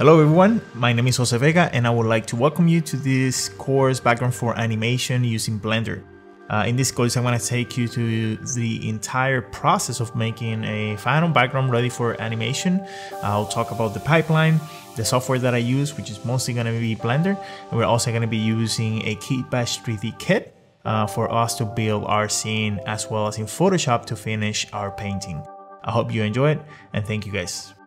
Hello everyone, my name is Vega and I would like to welcome you to this course background for animation using Blender. In this course I'm going to take you to the entire process of making a final background ready for animation. I'll talk about the pipeline, the software that I use, which is mostly going to be Blender, and we're also going to be using a KITBASH 3D kit for us to build our scene, as well as in Photoshop to finish our painting. I hope you enjoy it and thank you guys.